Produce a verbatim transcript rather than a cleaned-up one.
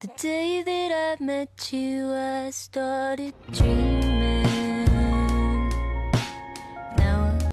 The day that I met you, I started dreaming.